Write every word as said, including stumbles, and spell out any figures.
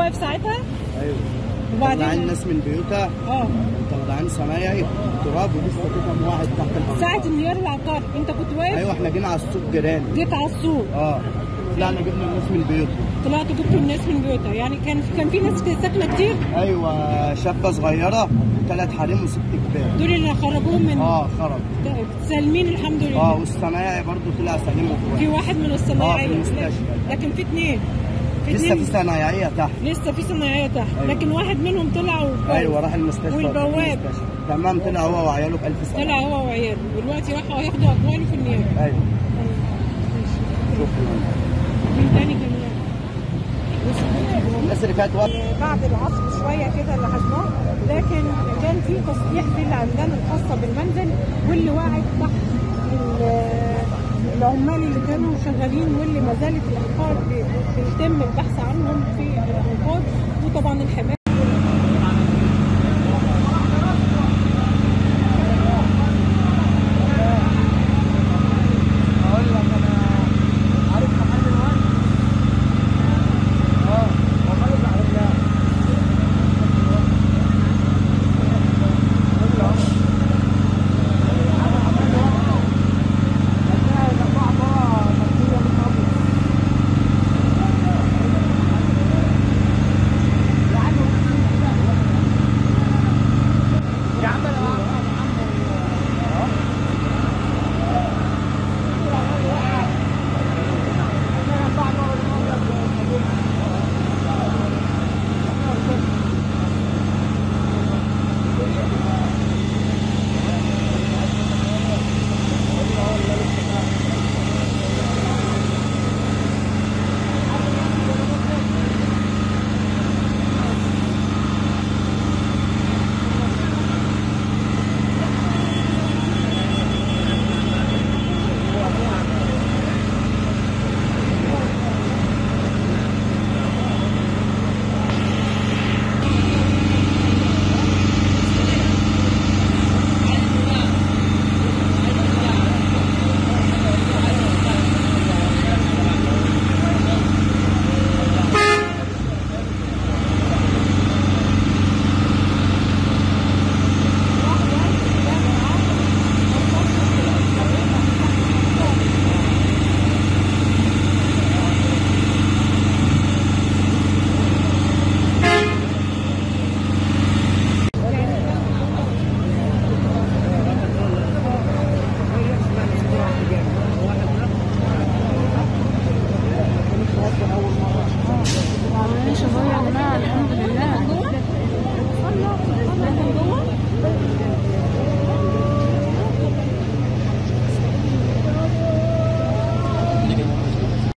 واقف ساعتها؟ ايوه. وبعدين طلعين الناس من بيوتها. اه طلعين صنايعي تراب ولسه في كام واحد تحت الارض. ساعة انهيار العقار انت كنت واقف؟ ايوه احنا جينا على السوق جيران. جيت على السوق. اه طلعنا جبنا الناس من بيوتها. طلعتوا جبتوا الناس من بيوتها، يعني كان كان في ناس ساكنه كتير؟ ايوه شابه صغيره ثلاث حريم وست كبار. دول اللي خرجوهم من اه خرج. سالمين الحمد لله. اه والصنايعي برضه طلع سليم وكويس. في واحد من الصنايعيه اه في المستشفى. لكن في اثنين لسه في صنايعيه تحت. لسه في صنايعيه تحت. أيوة. لكن واحد منهم طلع وكويس. ايوه راح المستشفى. والبواب تمام طلع هو وعياله بألف سلامه. طلع هو وعياله ودلوقتي راحوا ياخدوا اقواله في النيابه. ايوه. شكرا. مين تاني كان الناس اللي كانت واقفه بعد العصر شويه كده اللي حجناه، لكن كان في تصليح في العمدان الخاصه بالمنزل واللي وقعت تحت العمال اللي كانوا شغالين واللي ما زالت الانقاذ بيتم البحث عنهم في الانقاذ، وطبعا الحمايه